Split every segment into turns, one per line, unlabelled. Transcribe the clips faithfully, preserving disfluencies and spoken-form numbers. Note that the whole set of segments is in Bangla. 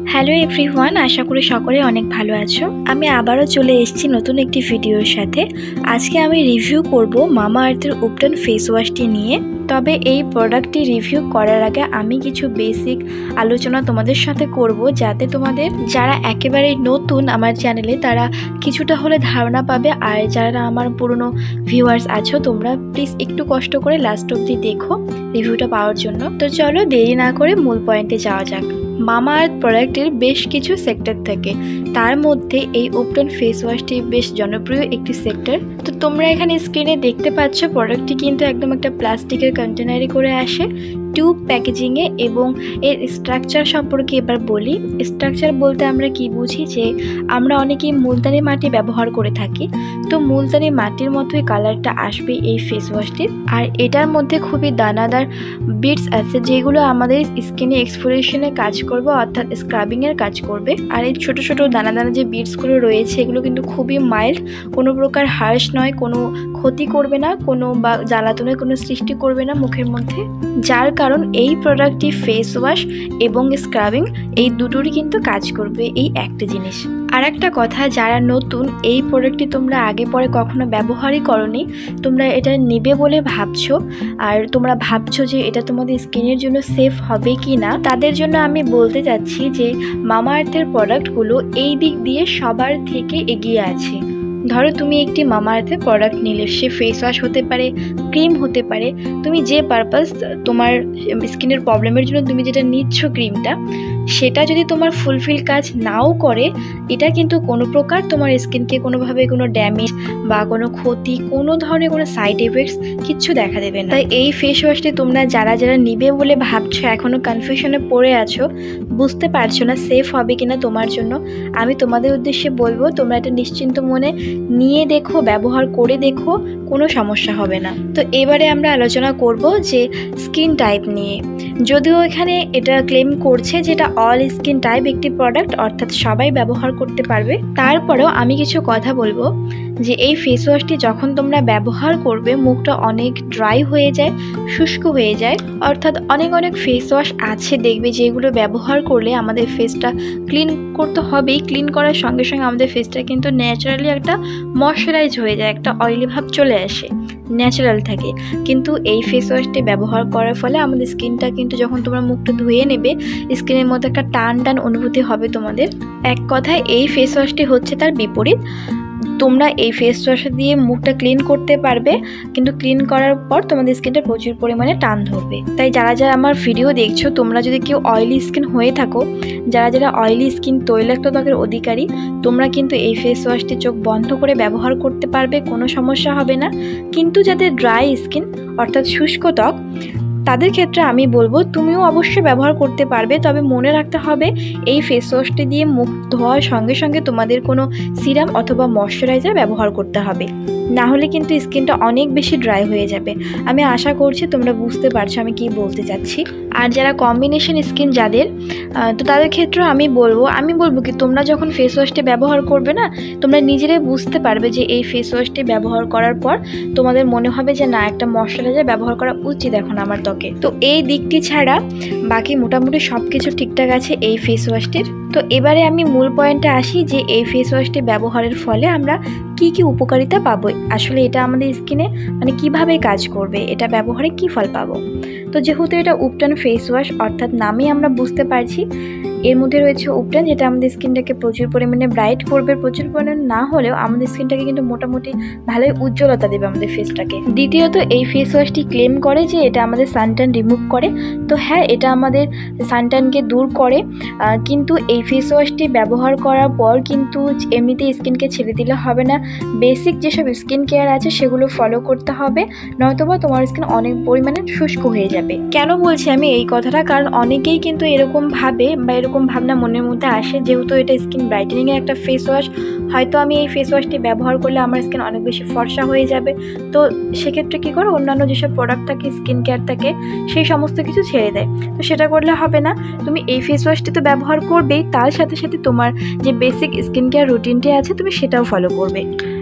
হ্যালো এভরিওয়ান, আশা করি সকলে অনেক ভালো আছো। আমি আবারও চলে এসেছি নতুন একটি ভিডিওর সাথে। আজকে আমি রিভিউ করব মামাআর্থের উপটান ফেস ওয়াশটি নিয়ে। তবে এই প্রোডাক্টটি রিভিউ করার আগে আমি কিছু বেসিক আলোচনা তোমাদের সাথে করব, যাতে তোমাদের যারা একেবারেই নতুন আমার চ্যানেলে তারা কিছুটা হলে ধারণা পাবে। আর যারা আমার পুরনো ভিউয়ার্স আছো, তোমরা প্লিজ একটু কষ্ট করে লাস্ট অবধি দেখো রিভিউটা পাওয়ার জন্য। তো চলো দেরি না করে মূল পয়েন্টে যাওয়া যাক। মামাআর্থ প্রোডাক্টের বেশ কিছু সেক্টর থাকে, তার মধ্যে এই উপটান ফেস ওয়াশটি বেশ জনপ্রিয় একটি সেক্টর। তো তোমরা এখানে স্ক্রিনে দেখতে পাচ্ছ প্রোডাক্টটি কিন্তু একদম একটা প্লাস্টিকের কন্টেনারে করে আসে, টিউব প্যাকেজিংয়ে। এবং এর স্ট্রাকচার সম্পর্কে এবার বলি। স্ট্রাকচার বলতে আমরা কি বুঝি, যে আমরা অনেকেই মুলতানি মাটি ব্যবহার করে থাকি। তো মুলতানি মাটির মতোই কালারটা আসবে এই ফেস ওয়াশটির। আর এটার মধ্যে খুবই দানাদার বিটস আছে, যেগুলো আমাদের স্কিনে এক্সফোলিয়েশনে কাজ করবে, অর্থাৎ স্ক্রাবিংয়ের কাজ করবে। আর এই ছোটো ছোটো দানা দানা যে বিটসগুলো রয়েছে, এগুলো কিন্তু খুবই মাইল্ড, কোনো প্রকার হার্শ নয়, কোনো ক্ষতি করবে না, কোনো বা জ্বালাতনের কোনো সৃষ্টি করবে না মুখের মধ্যে। যার কারণ এই প্রোডাক্টটি ফেস ওয়াশ এবং স্ক্রাবিং এই দুটোরই কিন্তু কাজ করবে এই একটা জিনিস। আর একটা কথা, যারা নতুন, এই প্রোডাক্টটি তোমরা আগে পরে কখনো ব্যবহারই করনি, তোমরা এটা নেবে বলে ভাবছো, আর তোমরা ভাবছো যে এটা তোমাদের স্কিনের জন্য সেফ হবে কি না, তাদের জন্য আমি বলতে চাচ্ছি যে মামাআর্থের প্রোডাক্টগুলো এই দিক দিয়ে সবার থেকে এগিয়ে আছে। ধরো তুমি একটি মামাআর্থের প্রোডাক্ট নিলে, সে ফেস ওয়াশ হতে পারে, ক্রিম হতে পারে, তুমি যে পারপাস তোমার স্কিনের প্রবলেমের জন্য তুমি যেটা নিচ্ছ ক্রিমটা, সেটা যদি তোমার ফুলফিল কাজ নাও করে, এটা কিন্তু কোনো প্রকার তোমার স্কিনকে কোনোভাবে কোনো ড্যামেজ বা কোনো ক্ষতি, কোনো ধরনের কোনো সাইড এফেক্টস কিচ্ছু দেখা দেবে না। তাই এই ফেস ওয়াশটি তোমরা যারা যারা নিবে বলে ভাবছো, এখনও কনফিউশনে পড়ে আছো, বুঝতে পারছো না সেফ হবে কিনা তোমার জন্য, আমি তোমাদের উদ্দেশ্যে বলবো তোমরা এটা নিশ্চিন্ত মনে নিয়ে দেখো, ব্যবহার করে দেখো, কোনো সমস্যা হবে না। তো এবারে আমরা আলোচনা করব যে স্কিন টাইপ নিয়ে। যদিও এখানে এটা ক্লেম করছে যেটা অল স্কিন টাইপ একটি প্রোডাক্ট, অর্থাৎ সবাই ব্যবহার করতে পারবে, তারপরেও আমি কিছু কথা বলবো যে এই ফেস ওয়াশটি যখন তোমরা ব্যবহার করবে, মুখটা অনেক ড্রাই হয়ে যায়, শুষ্ক হয়ে যায়। অর্থাৎ অনেক অনেক ফেস ওয়াশ আছে দেখবে, যেগুলো ব্যবহার করলে আমাদের ফেসটা ক্লিন করতে হবেই, ক্লিন করার সঙ্গে সঙ্গে আমাদের ফেসটা কিন্তু ন্যাচারালি একটা ময়শ্চারাইজ হয়ে যায়, একটা অয়েলি ভাব চলে আসে, ন্যাচারাল থাকে। কিন্তু এই ফেস ওয়াশটি ব্যবহার করার ফলে আমাদের স্কিনটা কিন্তু, যখন তোমরা মুখটা ধুয়ে নেবে, স্কিনের মধ্যে একটা টান টান অনুভূতি হবে তোমাদের। এক কথায় এই ফেস ওয়াশটি হচ্ছে তার বিপরীত। তোমরা এই ফেস ওয়াশ দিয়ে মুখটা ক্লিন করতে পারবে, কিন্তু ক্লিন করার পর তোমাদের স্কিনটা প্রচুর পরিমাণে টান ধরবে। তাই যারা যারা আমার ভিডিও দেখছো, তোমরা যদি কেউ অয়েলি স্কিন হয়ে থাকো, যারা যারা অয়েলি স্কিন, তৈলাক্ত ত্বকের অধিকারী, তোমরা কিন্তু এই ফেস ওয়াশটি চোখ বন্ধ করে ব্যবহার করতে পারবে, কোনো সমস্যা হবে না। কিন্তু যাদের ড্রাই স্কিন, অর্থাৎ শুষ্ক ত্বক, তাদের ক্ষেত্রে আমি বলবো তুমিও অবশ্যই ব্যবহার করতে পারবে। তবে মনে রাখতে হবে, এই ফেস ওয়াশটি দিয়ে মুখ ধোয়ার সঙ্গে সঙ্গে তোমাদের কোনো সিরাম অথবা ময়শ্চারাইজার ব্যবহার করতে হবে, না হলে কিন্তু স্কিনটা অনেক বেশি ড্রাই হয়ে যাবে। আমি আশা করছি তোমরা বুঝতে পারছো আমি কি বলতে চাচ্ছি। আর যারা কম্বিনেশন স্কিন যাদের, তো তাদের ক্ষেত্রেও আমি বলবো আমি বলবো কি তোমরা যখন ফেস ওয়াশটি ব্যবহার করবে না, তোমরা নিজেরাই বুঝতে পারবে যে এই ফেস ওয়াশটি ব্যবহার করার পর তোমাদের মনে হবে যে না, একটা ময়শ্চারাইজার ব্যবহার করা উচিত এখন আমার ত্বকে। তো এই দিকটি ছাড়া বাকি মোটামুটি সব কিছু ঠিকঠাক আছে এই ফেস ওয়াশটির। তো এবারে আমি মূল পয়েন্টে আসি যে এই ফেস ওয়াশটি ব্যবহারের ফলে আমরা কি কি উপকারিতা পাবো, আসলে এটা আমাদের স্কিনে মানে কিভাবে কাজ করবে, এটা ব্যবহারে কি ফল পাবো। তো যেহেতু এটা উপটান ফেস ওয়াশ, অর্থাৎ নামেই আমরা বুঝতে পারছি এর মধ্যে রয়েছে উপটান, যেটা আমাদের স্কিনটাকে প্রচুর পরিমাণে ব্রাইট করবে। প্রচুর পরিমাণে না হলেও আমাদের স্কিনটাকে কিন্তু মোটামুটি ভালোই উজ্জ্বলতা দেবে আমাদের ফেসটাকে। দ্বিতীয়ত, এই ফেস ওয়াশটি ক্লেম করে যে এটা আমাদের সানট্যান রিমুভ করে। তো হ্যাঁ, এটা আমাদের সানট্যানকে দূর করে, কিন্তু এই ফেস ওয়াশটি ব্যবহার করার পর কিন্তু এমনিতে স্কিনকে ছেড়ে দিলে হবে না। বেসিক যেসব স্কিন কেয়ার আছে সেগুলো ফলো করতে হবে, নয়তোবা তোমার স্কিন অনেক পরিমাণে শুষ্ক হয়ে যাবে। কেন বলছি আমি এই কথাটা, কারণ অনেকেই কিন্তু এরকম ভাবে বা এরকম ভাবনা মনের মধ্যে আসে, যেহেতু এটা স্কিন ব্রাইটেনিংয়ের একটা ফেস ওয়াশ, হয়তো আমি এই ফেস ওয়াশটি ব্যবহার করলে আমার স্কিন অনেক বেশি ফর্সা হয়ে যাবে। তো সেক্ষেত্রে কী করে, অন্যান্য যেসব প্রোডাক্ট থাকে, স্কিন কেয়ার থাকে, সেই সমস্ত কিছু ছেড়ে দেয়। তো সেটা করলে হবে না, তুমি এই ফেস ওয়াশটি তো ব্যবহার করবেই, তার সাথে সাথে তোমার যে বেসিক স্কিন কেয়ার রুটিনটি আছে তুমি সেটাও ফলো করবে।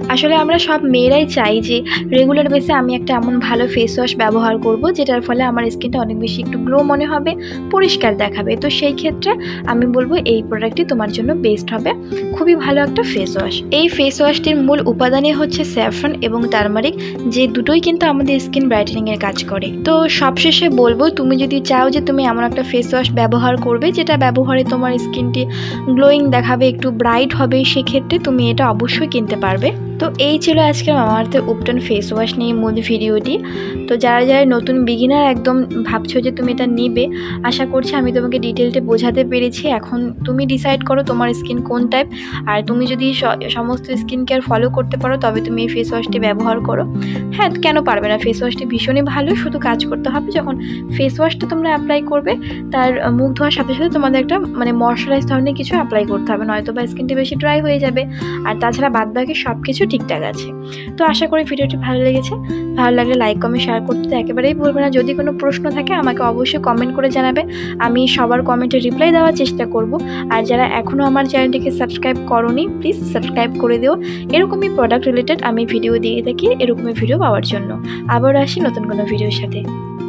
আসলে আমরা সব মেয়েরাই চাই যে রেগুলার বেসে আমি একটা এমন ভালো ফেস ওয়াশ ব্যবহার করব যেটার ফলে আমার স্কিনটা অনেক বেশি একটু গ্লো মনে হবে, পরিষ্কার দেখাবে। তো সেই ক্ষেত্রে আমি বলবো এই প্রোডাক্টটি তোমার জন্য বেস্ট হবে, খুবই ভালো একটা ফেস ওয়াশ। এই ফেস ওয়াশটির মূল উপাদানই হচ্ছে স্যাফরন এবং টারমারিক, যে দুটোই কিন্তু আমাদের স্কিন ব্রাইটেনিং এর কাজ করে। তো সবশেষে বলবো, তুমি যদি চাও যে তুমি এমন একটা ফেস ওয়াশ ব্যবহার করবে যেটা ব্যবহারে তোমার স্কিনটি গ্লোয়িং দেখাবে, একটু ব্রাইট হবে, সেক্ষেত্রে তুমি এটা অবশ্যই কিনতে পারবে। তো এই ছিল আজকে মামাআর্থের উপটান ফেস ওয়াশ নিয়ে মূল ভিডিওটি। তো যারা যারা নতুন বিগিনার একদম ভাবছো যে তুমি এটা নিবে, আশা করছি আমি তোমাকে ডিটেলসে বোঝাতে পেরেছি। এখন তুমি ডিসাইড করো তোমার স্কিন কোন টাইপ, আর তুমি যদি সমস্ত স্কিন কেয়ার ফলো করতে পারো তবে তুমি এই ফেস ওয়াশটি ব্যবহার করো। হ্যাঁ, কেন পারবে না, ফেস ওয়াশটি ভীষণই ভালো। শুধু কাজ করতে হবে, যখন ফেস ওয়াশটা তোমরা অ্যাপ্লাই করবে তার মুখ ধোয়ার সাথে সাথে তোমাদের একটা মানে ময়শ্চারাইজ ধরনের কিছু অ্যাপ্লাই করতে হবে, নয়তো বা স্কিনটি বেশি ড্রাই হয়ে যাবে। আর তাছাড়া বাদ বাকি সব কিছু ঠিকঠাক আছে। তো আশা করি ভিডিওটি ভালো লেগেছে। ভালো লাগলে লাইক কমেন্ট শেয়ার করতে একেবারেই ভুলবে না। যদি কোনো প্রশ্ন থাকে আমাকে অবশ্যই কমেন্ট করে জানাবে, আমি সবার কমেন্টে রিপ্লাই দেওয়ার চেষ্টা করব। আর যারা এখনও আমার চ্যানেলটিকে সাবস্ক্রাইব করোনি, প্লিজ সাবস্ক্রাইব করে দিও। এরকমই প্রোডাক্ট রিলেটেড আমি ভিডিও দিয়ে থাকি, এরকমই ভিডিও পাওয়ার জন্য। আবার আসি নতুন কোনো ভিডিওর সাথে।